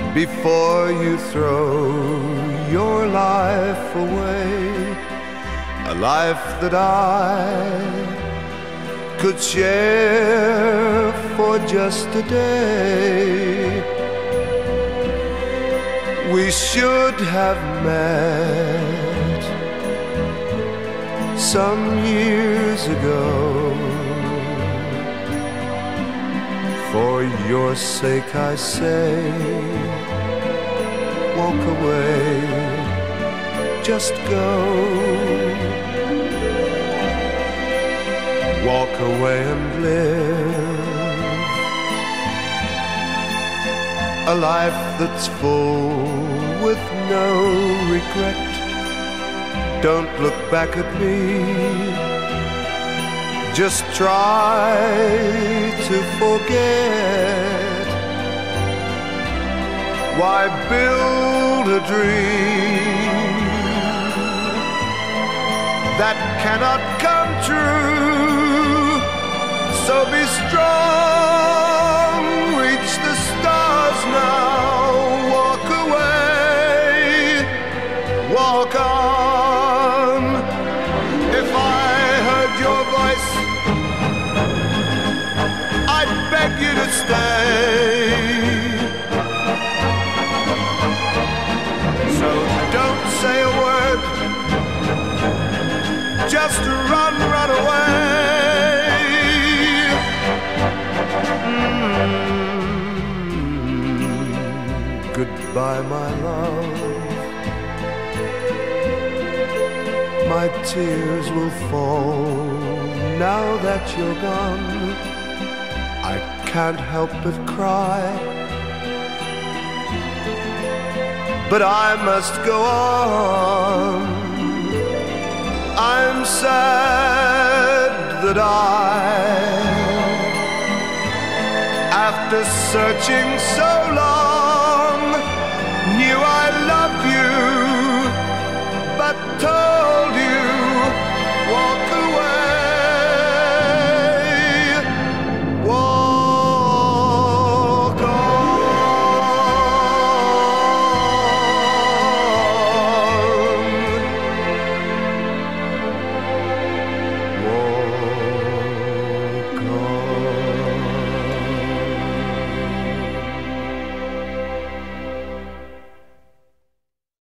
before you throw your life away, a life that I could share for just a day. We should have met some years ago. For your sake I say, walk away, just go. Walk away and live a life that's full with no regret. Don't look back at me, just try to forget. Why build a dream that cannot come true? So be strong, reach the stars now. Walk away, walk on. If I heard your voice, I'd beg you to stay. So don't say a word, just run, run away. Goodbye, my love. My tears will fall now that you're gone. I can't help but cry, but I must go on. I'm sad that I, after searching so long, knew I